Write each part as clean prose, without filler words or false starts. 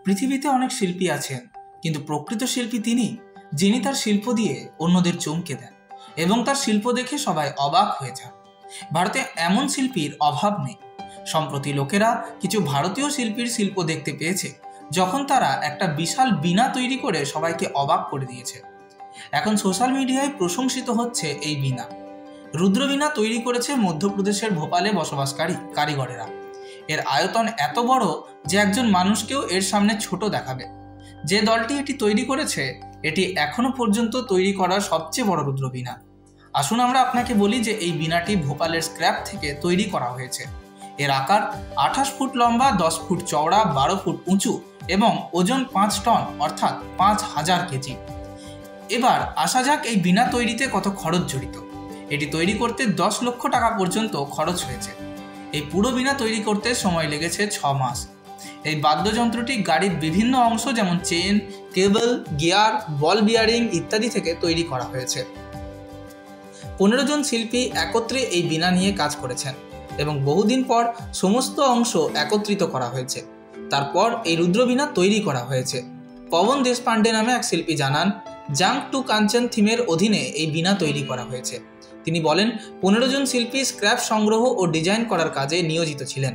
পৃথিবীতে অনেক শিল্পী আছেন, কিন্তু প্রকৃত শিল্পী তিনি, যিনি তার শিল্প দিয়ে অন্যদের চমকে দেন এবং তার শিল্প দেখে সবাই অবাক হয়ে যান। ভারতে এমন শিল্পীর অভাব নেই। সম্প্রতি লোকেরা কিছু ভারতীয় শিল্পীর শিল্প দেখতে পেয়েছে, যখন তারা একটা বিশাল বীণা তৈরি করে সবাইকে অবাক করে দিয়েছে। এখন সোশ্যাল মিডিয়ায় প্রশংসিত হচ্ছে এই বীণা। রুদ্রবীণা তৈরি করেছে মধ্যপ্রদেশের ভোপালে বসবাসকারী কারিগরেরা। এর আয়তন এত বড় যে একজন মানুষকেও এর সামনে ছোট দেখাবে। যে দলটি এটি তৈরি করেছে, এটি এখনো পর্যন্ত তৈরি করা সবচেয়ে বড় রুদ্রবীণা। আসুন আমরা আপনাকে বলি যে এই বীণাটি ভোপালের স্ক্র্যাপ থেকে তৈরি করা হয়েছে। এর আকার 28 ফুট লম্বা, 10 ফুট চওড়া, 12 ফুট উঁচু এবং ওজন 5 টন অর্থাৎ 5000 কেজি। এবার আসা যাক এই বীণা তৈরিতে কত খরচ জড়িত। এটি তৈরি করতে 10 লক্ষ টাকা পর্যন্ত খরচ হয়েছে। এই পুরো বীণা তৈরি করতে সময় লেগেছে 6 মাস। এই বাদ্যযন্ত্রটি গাড়ির বিভিন্ন অংশ যেমন chain, cable, gear, ball bearing ইত্যাদি থেকে তৈরি করা হয়েছে। 15 জন শিল্পী একত্রে এই বীণা নিয়ে কাজ করেছেন এবং বহুদিন পর সমস্ত অংশ একত্রিত করা হয়েছে। তারপর এই রুদ্রবীণা তৈরি করা হয়েছে। পবন দেশপান্ডে নামে এক শিল্পী জানান, জাঙ্ক টু কাঞ্চন থিমের অধীনে এই বীণা তৈরি করা হয়েছে। তিনি বলেন, 15 জন শিল্পী স্ক্র্যাপ সংগ্রহ ও ডিজাইন করার কাজে নিয়োজিত ছিলেন।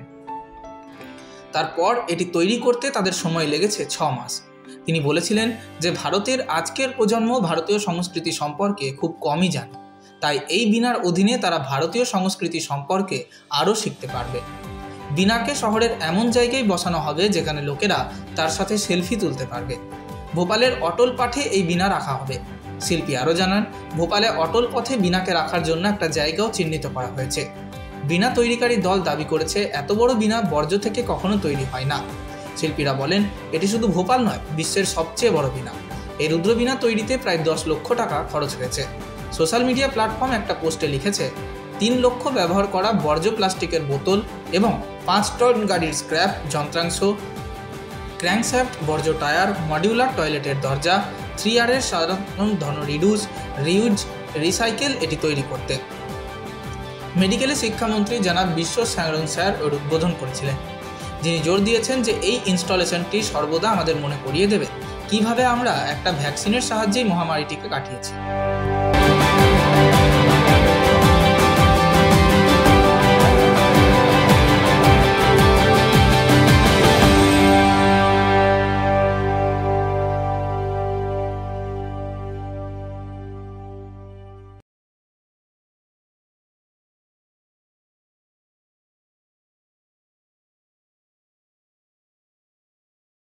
তারপর এটি তৈরি করতে তাদের সময় লেগেছে 6 মাস। তিনি বলেছিলেন যে ভারতের আজকের প্রজন্ম ভারতীয় সংস্কৃতি সম্পর্কে খুব কমই জানে, তাই এই বীণার অধীনে তারা ভারতীয় সংস্কৃতি সম্পর্কে আরও শিখতে পারবে। বীণাকে শহরের এমন জায়গায় বসানো হবে যেখানে লোকেরা তার সাথে সেলফি তুলতে পারবে। ভোপালের অটল পাঠে এই বীণা রাখা হবে। শিল্পী আরও জানান, ভোপালে অটল পথে বীণাকে রাখার জন্য একটা জায়গাও চিহ্নিত করা হয়েছে। বীণা তৈরিকারী দল দাবি করেছে, এত বড় বীণা বর্জ্য থেকে কখনো তৈরি হয় না। শিল্পীরা বলেন, এটি শুধু ভোপাল নয়, বিশ্বের সবচেয়ে বড় বীণা। এই রুদ্রবীণা তৈরিতে প্রায় 10 লক্ষ টাকা খরচ হয়েছে। সোশ্যাল মিডিয়া প্ল্যাটফর্ম একটা পোস্টে লিখেছে, 3 লক্ষ ব্যবহার করা বর্জ্য প্লাস্টিকের বোতল এবং 5 টন গাড়ির স্ক্র্যাপ যন্ত্রাংশ, ক্র্যাঙ্কশ্যাফট, বর্জ্য টায়ার, মডিউলার টয়লেটের দরজা, 3R এর সাধারণ ধন রিউজ, রিসাইকেল এটি তৈরি করতে। মেডিকেলে শিক্ষামন্ত্রী জনাব বিশ্ব সায়রন স্যার এর উদ্বোধন করেছিলেন, যিনি জোর দিয়েছেন যে এই ইনস্টলেশনটি সর্বদা আমাদের মনে করিয়ে দেবে কিভাবে আমরা একটা ভ্যাকসিনের সাহায্যেই মহামারীটিকে কাটিয়েছি।